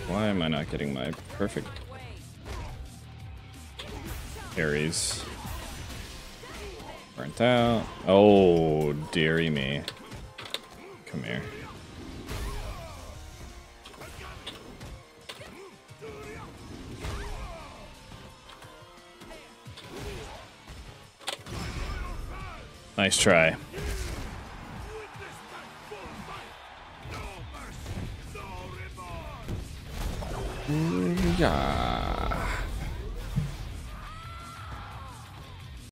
Why am I not getting my perfect carries? Burnt out. Oh, dearie me. Come here. Nice try. Yeah.